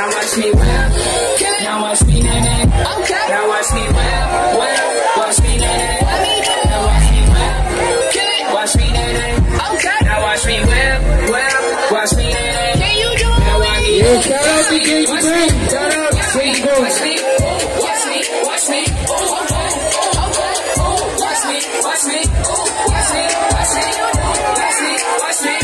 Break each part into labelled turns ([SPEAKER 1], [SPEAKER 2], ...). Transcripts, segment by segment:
[SPEAKER 1] Now watch me whip. Now watch me nay-nay. Okay. Now watch me whip. Watch me nay-nay. Now watch me whip. Watch me nay-nay. Okay. Now watch me whip. Watch me nay-nay. Can you do it? Now watch me. Yeah, shout out to King Bang. Shout out to King Bang. Watch me. Watch me. Watch me. Watch me. Watch me. Watch me. Watch me. Watch me.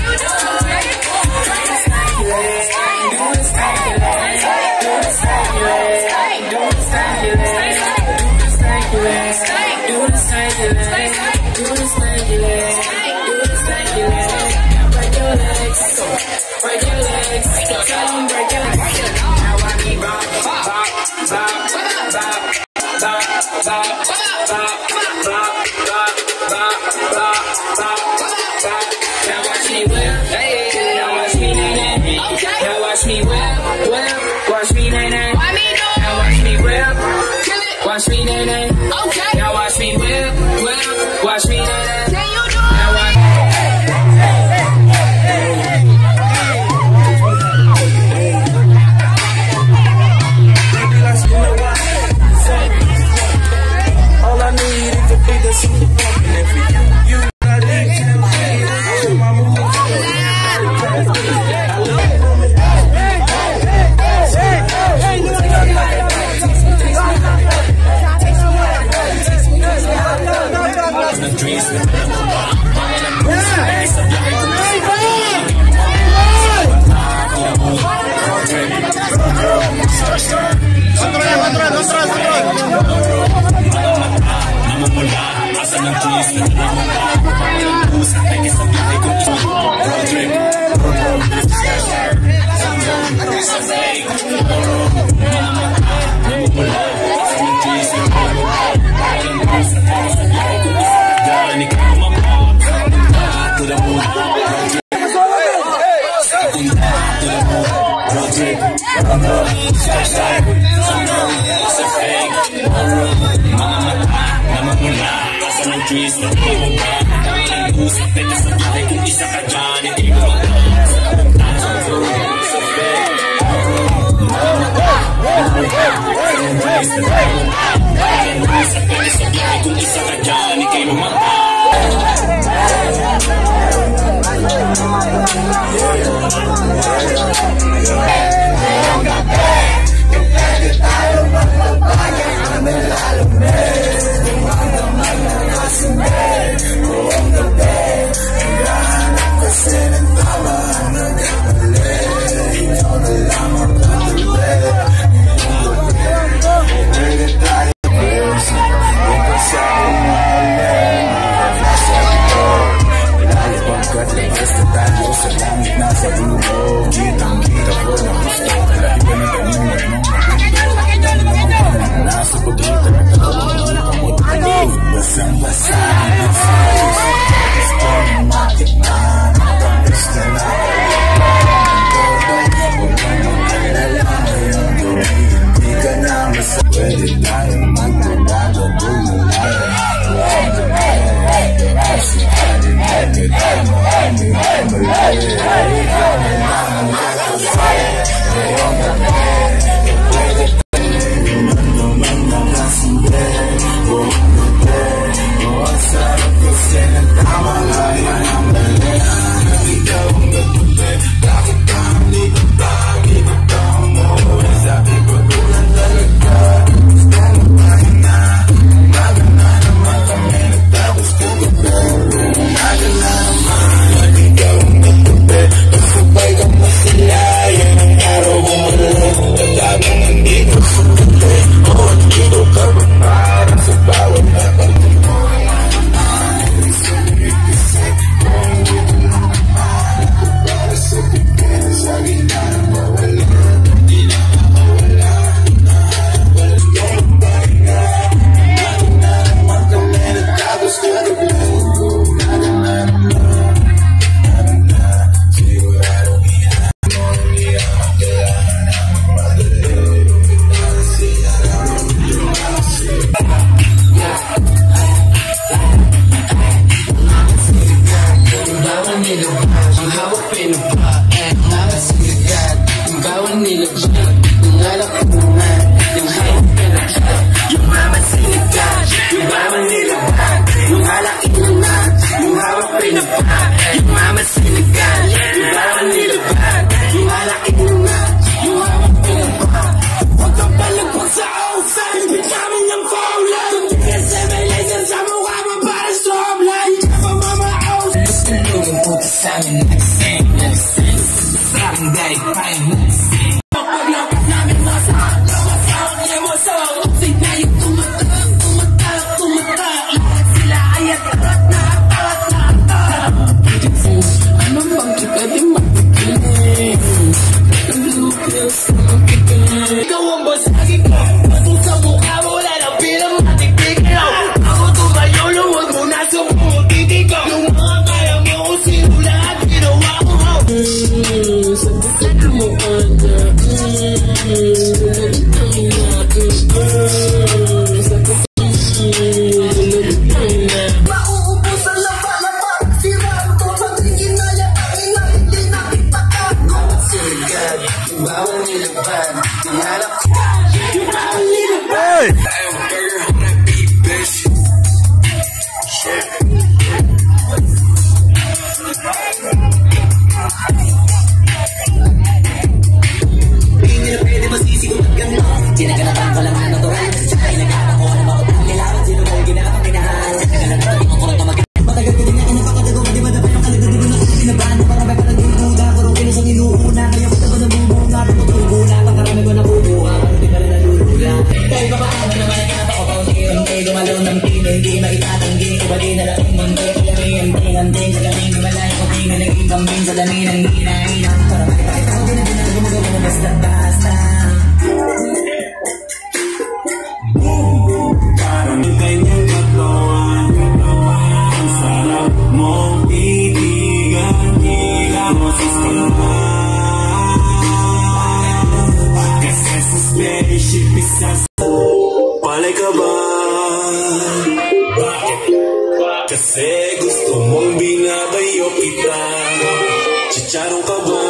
[SPEAKER 1] Break your legs, tell them break your legs. Now I need bop, bop, bop, bop, bop, bop, bop, bop, bop, bop, bop. Now watch me whip, now watch me nay-nay. Now watch me whip, watch me nay-nay. Now watch me whip, watch me nay-nay. Now watch me whip, watch me nay-nay. Now watch me.
[SPEAKER 2] All I need is a beat that's super pumping. And for you, I need champagne. So my moves are Palay ka ba? Bakit? Kasi gusto mong binabayo kita. Chicharong ka ba?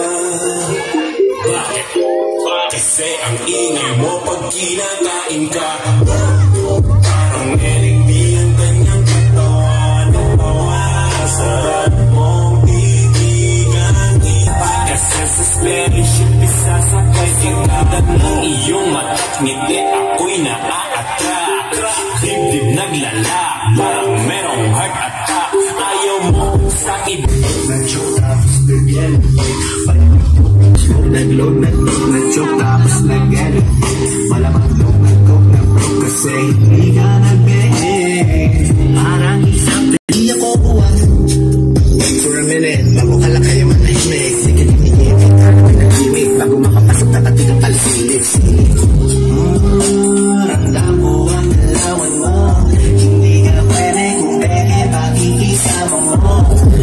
[SPEAKER 2] Bakit? Kasi ang ingay mo pag kinakain ka. Parang LMB ang kanyang katawan. Sarap mong titigan. Kasi sa spaceship isasakay kita ng iyong mata't ngiti. Ako'y naa-attract. Dibdib naglala, parang merong heart attack. Ayaw mo sa iba. Nag-joke tapos nag-yell. Nag-load, nag-joke tapos nag-yell. Malamang load, nag-broke kasi hindi ka nag-beg. Parang isang hindi ako buwan. Wait for a minute, bago ka lang kayo manahimik. Sige, tinigit, nag-himik. Bago makapasok na katig ang palisilis. Ramdam ko ang nalawan mo. Hindi ka pwede kung peke pakikisama mo.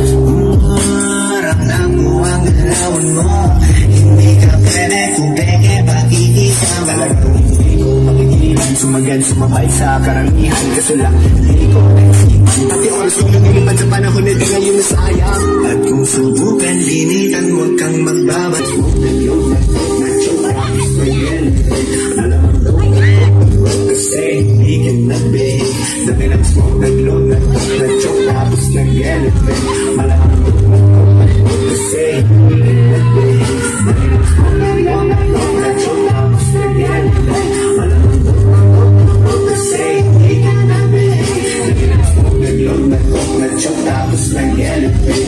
[SPEAKER 2] Ramdam ko ang nalawan mo. Hindi ka pwede kung peke pakikisama. Talagang hindi ko makikilan. Sumagan, sumabay sa karamihan. Kaso lang, hindi ko naisipan. Pati oras kong lumilipad sa panahon na di ngayon nasayang. At kung subukan, linitan, huwag kang magbaba.